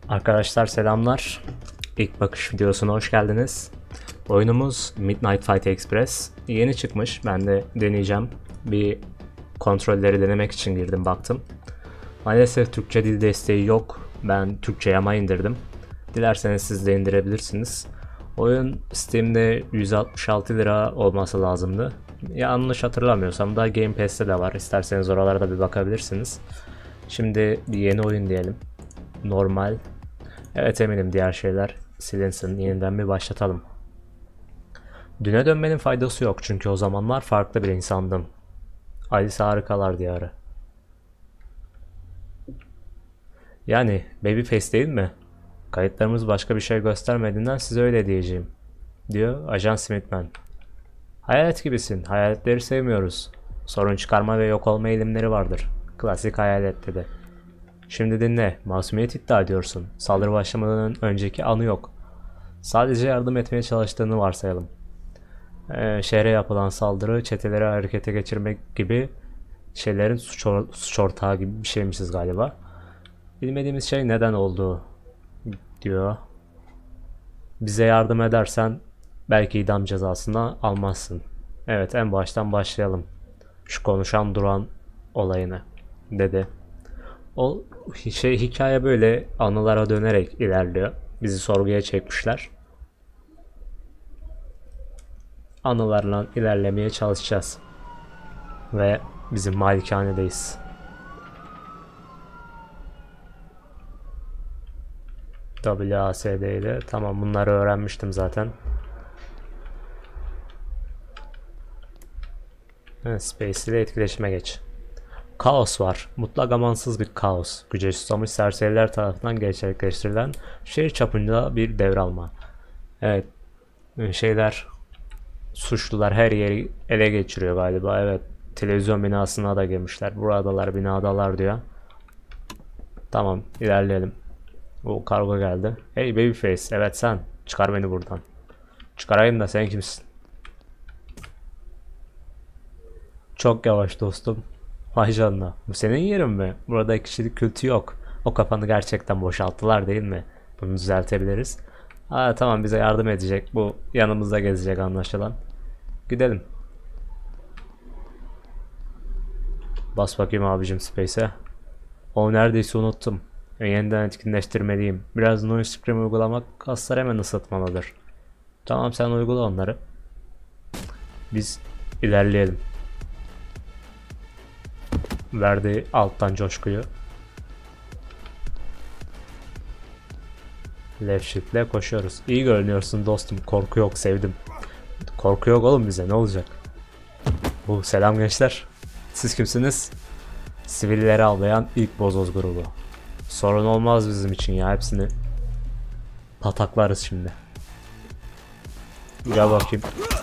Arkadaşlar selamlar. İlk bakış videosuna hoş geldiniz. Oyunumuz Midnight Fight Express. Yeni çıkmış. Ben de deneyeceğim. Bir kontrolleri denemek için girdim baktım. Maalesef Türkçe dil desteği yok. Ben Türkçe yama indirdim. Dilerseniz siz de indirebilirsiniz. Oyun Steam'de 166 lira olması lazımdı. Yanlış hatırlamıyorsam da Game Pass'te de var. İsterseniz oralara bir bakabilirsiniz. Şimdi bir yeni oyun diyelim. Normal. Evet, eminim diğer şeyler silinsin. Yeniden bir başlatalım. Düne dönmenin faydası yok çünkü o zamanlar farklı bir insandım. Alice Harikalar Diyarı. Yani Babyface değil mi? Kayıtlarımız başka bir şey göstermediğinden size öyle diyeceğim, diyor Ajan Smithman. Hayalet gibisin. Hayaletleri sevmiyoruz. Sorun çıkarma ve yok olma eğilimleri vardır. Klasik hayalet dedi. Şimdi dinle. Masumiyet iddia ediyorsun. Saldırı başlamadan önceki anı yok. Sadece yardım etmeye çalıştığını varsayalım. Şehre yapılan saldırı, çeteleri harekete geçirmek gibi şeylerin suç ortağı gibi bir şeymişiz galiba. Bilmediğimiz şey neden olduğu, diyor. Bize yardım edersen belki idam cezasını almazsın. Evet, en baştan başlayalım. Şu konuşan duran olayını, dedi. O hikaye böyle anılara dönerek ilerliyor. Bizi sorguya çekmişler. Anılarla ilerlemeye çalışacağız. Ve bizim malikanedeyiz. WASD ile. Tamam, bunları öğrenmiştim zaten. Space ile etkileşime geç. Kaos var. Mutlak amansız bir kaos. Güce susamış serseriler tarafından gerçekleştirilen şehir çapında bir devralma. Evet. Suçlular her yeri ele geçiriyor galiba. Evet. Televizyon binasına da girmişler. Buradalar, binadalar diyor. Tamam, ilerleyelim. O kargo geldi. Hey Babyface. Evet sen. Çıkar beni buradan. Çıkarayım da sen kimsin? Çok yavaş dostum. Vay canına. Bu senin yerin mi? Burada kişilik kültü yok. O kafanı gerçekten boşalttılar değil mi? Bunu düzeltebiliriz. Aa, tamam, bize yardım edecek. Bu yanımızda gezecek anlaşılan. Gidelim. Bas bakayım abicim Space'e. O neredeyse unuttum. Yeniden etkinleştirmeliyim. Biraz noise scream uygulamak kaslar hemen ısıtmalıdır. Tamam, sen uygula onları. Biz ilerleyelim. Verdi alttan coşkuyu. Left shift'le koşuyoruz. İyi görünüyorsun dostum. Korku yok, sevdim. Korku yok oğlum, bize ne olacak? Bu selam gençler. Siz kimsiniz? Sivilleri avlayan ilk bozoz grubu. Sorun olmaz bizim için ya, hepsini pataklarız şimdi. Gel bakayım.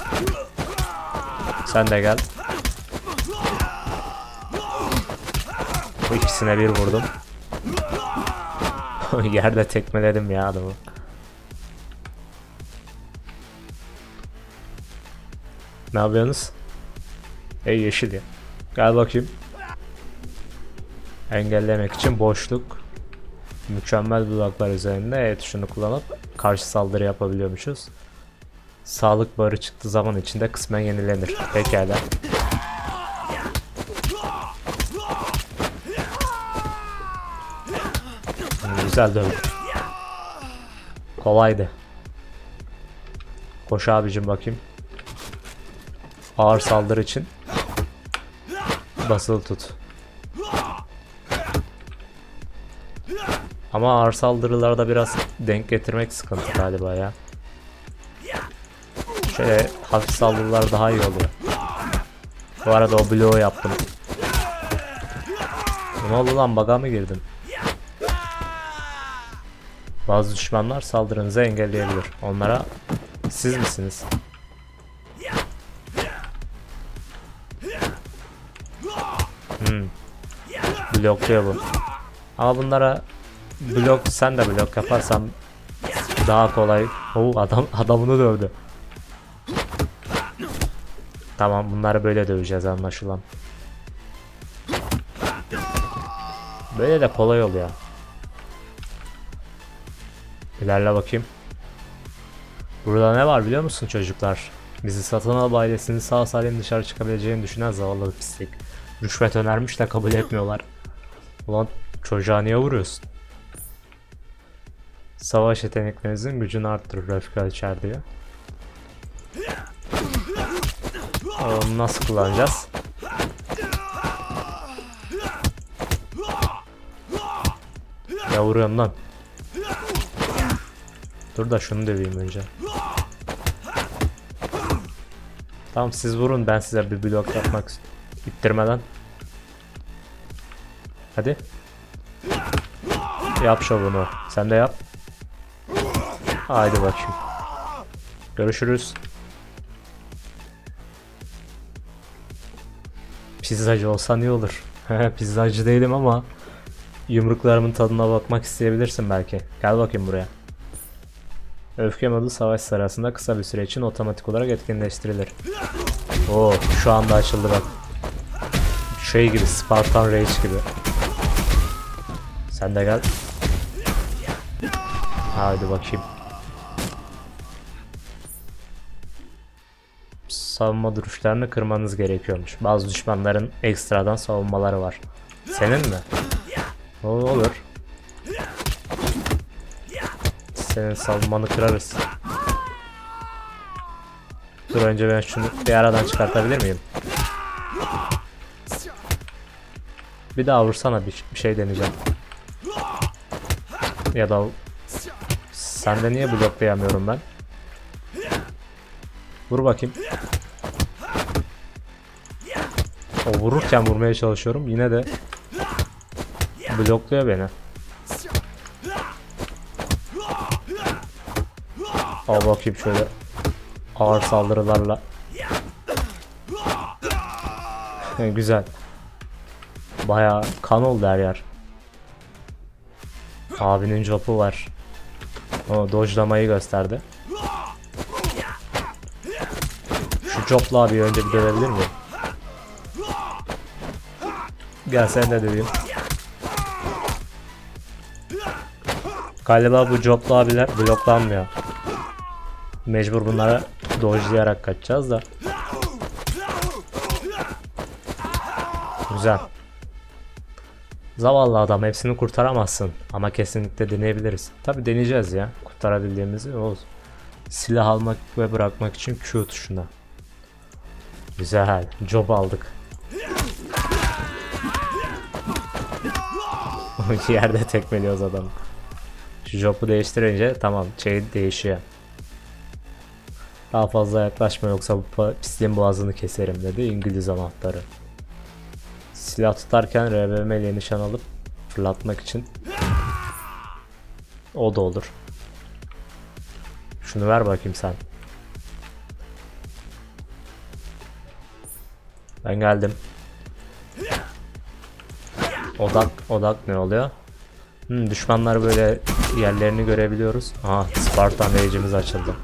Sen de gel. Bu ikisine bir vurdum. Yerde tekmeledim ya adamı. Ne yapıyorsunuz? Ey yeşil ya. Gel bakayım. Engellemek için boşluk. Mükemmel bloklar üzerinde E tuşunu kullanıp karşı saldırı yapabiliyormuşuz. Sağlık barı çıktığı zaman içinde kısmen yenilenir. Pekala. Güzel dövdü. Kolaydı. Koş abicim bakayım. Ağır saldırı için basılı tut. Ama ağır saldırılarda biraz denk getirmek sıkıntı galiba ya. Şöyle hafif saldırılar daha iyi oluyor. Bu arada o bloğu yaptım. Ne oldu lan, bug'a mı girdim? Bazı düşmanlar saldırınızı engelleyebilir. Onlara siz misiniz? Blokluyor bu. Ama bunlara sen de blok yaparsan daha kolay. Adamını dövdü. Tamam, bunları böyle döveceğiz anlaşılan. Böyle de kolay oluyor. İlerle bakayım. Burada ne var biliyor musun çocuklar? Bizi satın alıp ailesinin sağ salim dışarı çıkabileceğini düşünen zavallı bir pislik. Rüşvet önermiş de kabul etmiyorlar. Ulan çocuğa niye vuruyorsun? Savaş yeteneklerinizin gücünü arttırır öfke ölçer diyor. Onu nasıl kullanacağız? Ya vuruyorum lan. Dur da şunu döveyim önce. Tamam siz vurun, ben size bir blok yapmak ittirmeden. Hadi. Yap şovunu. Sen de yap. Haydi bakayım. Görüşürüz. Pizzacı olsan iyi olur. Pizzacı değilim ama yumruklarımın tadına bakmak isteyebilirsin belki. Gel bakayım buraya. Öfke modu savaş sırasında kısa bir süre için otomatik olarak etkinleştirilir. Oo, şu anda açıldı bak. Şey gibi, Spartan Rage gibi. Sen de gel. Haydi bakayım. Savunma duruşlarını kırmanız gerekiyormuş. Bazı düşmanların ekstradan savunmaları var. Senin mi? Olur. Senin savunmanı kırarız. Dur önce ben şunu bir aradan çıkartabilir miyim? Bir daha vursana, bir şey deneyeceğim. Ya da sende niye bloklayamıyorum ben? Vur bakayım. O vururken vurmaya çalışıyorum. Yine de blokluyor beni. Al bakayım şöyle ağır saldırılarla. Güzel. Bayağı kan oldu her yer. Abinin jopu var. O dodge'lamayı gösterdi. Şu jopla abi önce bir dövebilir miyim? Gel sen de döveyim. Galiba bu jopla abiler bloklanmıyor. Mecbur bunlara dodge'layarak kaçacağız da. Güzel. Zavallı adam, hepsini kurtaramazsın ama kesinlikle deneyebiliriz. Tabi deneyeceğiz ya, kurtarabildiğimizi. O silah almak ve bırakmak için Q tuşuna. Güzel, job aldık. Yerde tekmeliyoruz adamı. Şu job'u değiştirince tamam, şey değişiyor. Daha fazla yaklaşma yoksa bu pisliğin boğazını keserim dedi İngiliz anahtarı. Silah tutarken RBM ile nişan alıp fırlatmak için o da olur. Şunu ver bakayım sen. Ben geldim. Odak ne oluyor? Düşmanlar böyle yerlerini görebiliyoruz. Aha, Spartan Rage'imiz açıldı.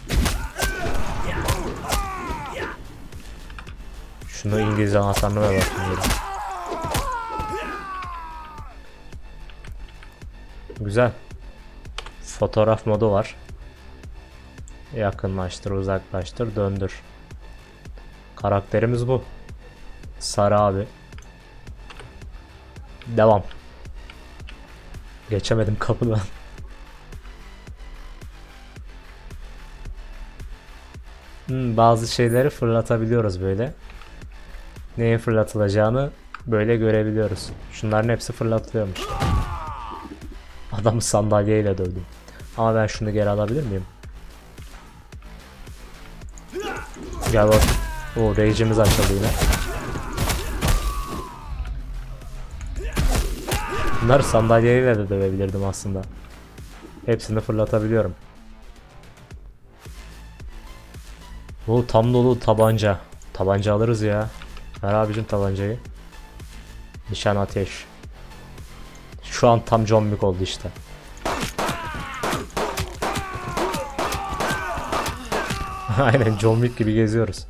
Şunu İngiliz anahtarına ver bakayım. Güzel. Fotoğraf modu var. Yakınlaştır, uzaklaştır, döndür. Karakterimiz bu. Sarı abi. Devam. Geçemedim kapıdan. Bazı şeyleri fırlatabiliyoruz böyle. Neye fırlatılacağını böyle görebiliyoruz. Şunların hepsi fırlatılıyormuş. Adamı sandalyeyle dövdüm. Ama ben şunu geri alabilir miyim? Gel bak. O rage'imiz açıldı yine. Bunları sandalyeyle de dövebilirdim aslında. Hepsini fırlatabiliyorum. Bu tam dolu tabanca. Tabanca alırız ya. Ver abicim tabancayı. Nişan ateş. Şu an tam John Wick oldu işte. Aynen John Wick gibi geziyoruz.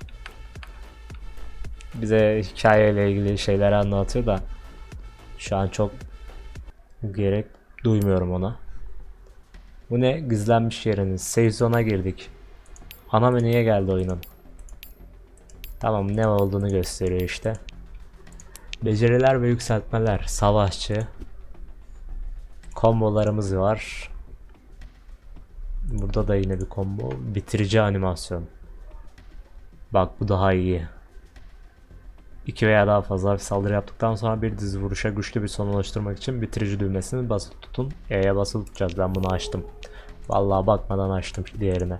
Bize hikayeyle ilgili şeyler anlatıyor da şu an çok gerek duymuyorum ona. Bu ne? Gizlenmiş yeriniz. Save zone'a girdik. Ana menüye geldi oyunun. Tamam, ne olduğunu gösteriyor işte. Beceriler ve yükseltmeler. Savaşçı. Kombolarımız var. Burada da yine bir combo. Bitirici animasyon. Bak bu daha iyi. 2 veya daha fazla bir saldırı yaptıktan sonra bir dizi vuruşa güçlü bir son oluşturmak için bitirici düğmesini basılı tutun. E'ye basılı tutacağız. Ben bunu açtım. Vallahi bakmadan açtım diğerine.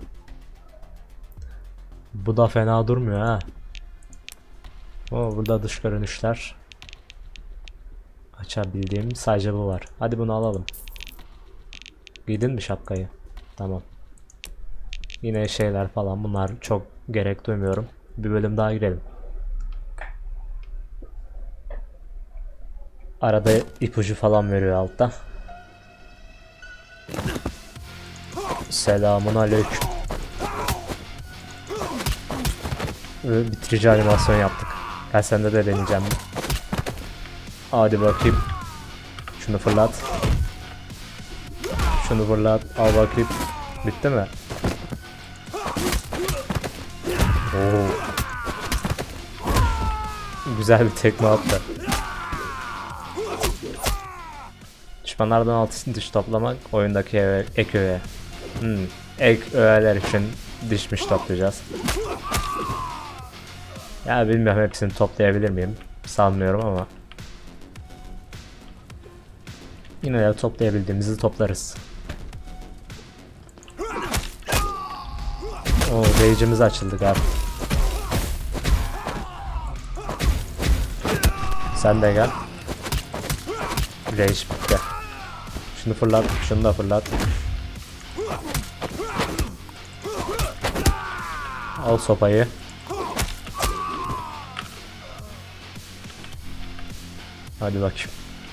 Bu da fena durmuyor ha. Burada dış görünüşler. Açabildiğim sadece bu var. Hadi bunu alalım. Giydin mi şapkayı? Tamam. Yine şeyler falan, bunlar çok gerek duymuyorum. Bir bölüm daha girelim. Arada ipucu falan veriyor altta. Selamun aleyküm. Ve bitirici animasyon yaptık. Gel sende de deneyeceğim. Hadi bakayım. Şunu fırlat. Şunu fırlat. Al bakayım. Bitti mi? Oo. Güzel bir tekme attı. Düşmanlardan altın diş toplamak oyundaki ek öğe. Ek öğeler için dişmiş toplayacağız. Ya bilmiyorum, hepsini toplayabilir miyim? Sanmıyorum ama. Yine de toplayabildiğimizi toplarız. O rage'imiz açıldı galiba. Sen de gel. Rage bitti. Şunu fırlat, şunu da fırlat. Al sopayı. Hadi bakayım.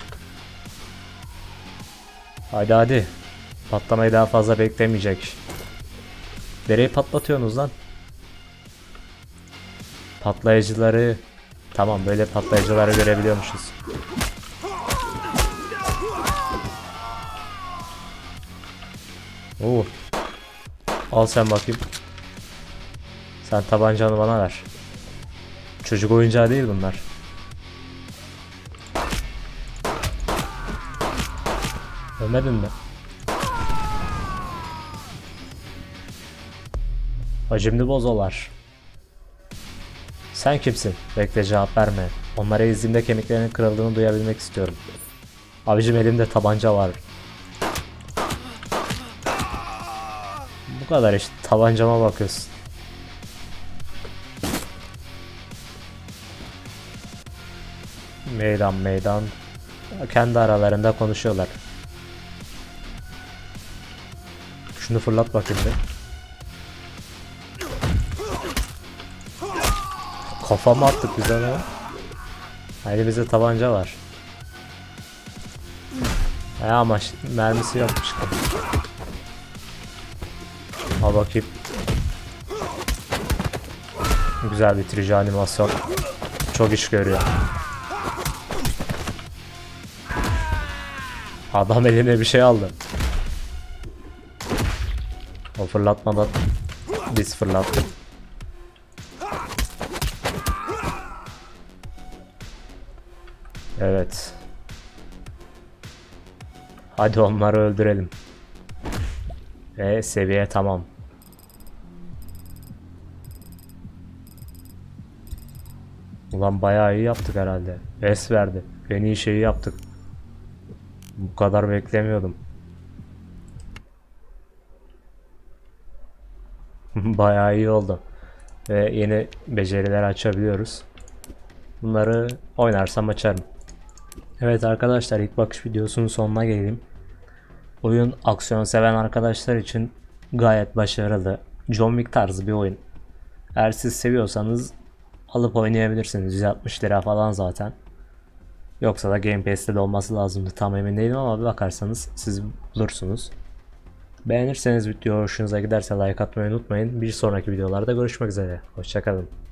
Hadi. Patlamayı daha fazla beklemeyecek. Nereyi patlatıyorsunuz lan? Patlayıcıları. Tamam, böyle patlayıcıları görebiliyormuşuz. Oo. Al sen bakayım. Sen tabancanı bana ver. Çocuk oyuncağı değil bunlar. Ölmedin mi? Hacimli bozolar. Sen kimsin? Bekle, cevap verme. Onlara izimde kemiklerinin kırıldığını duyabilmek istiyorum. Abicim, elimde tabanca var. Bu kadar işte, tabancama bakıyorsun. Meydan. Kendi aralarında konuşuyorlar. Şunu fırlat bakayım bir. Kafama attık güzel ama. Elimizde tabanca var. Ama mermisi yokmuş. Al bakayım. Güzel bitirici animasyon. Çok iş görüyor. Adam eline bir şey aldı. O fırlatmadan biz fırlattık. Evet. Hadi onları öldürelim. Ve seviye tamam. Ulan bayağı iyi yaptık herhalde. Es verdi. En iyi şeyi yaptık. Bu kadar beklemiyordum. Bayağı iyi oldu. Ve yeni beceriler açabiliyoruz. Bunları oynarsam açarım. Evet arkadaşlar, ilk bakış videosunun sonuna gelelim. Oyun aksiyon seven arkadaşlar için gayet başarılı. John Wick tarzı bir oyun. Eğer siz seviyorsanız alıp oynayabilirsiniz. 160 lira falan zaten. Yoksa da Game Pass'te de olması lazımdı. Tam emin değilim ama bir bakarsanız siz bulursunuz. Beğenirseniz video hoşunuza giderse like atmayı unutmayın. Bir sonraki videolarda görüşmek üzere. Hoşçakalın.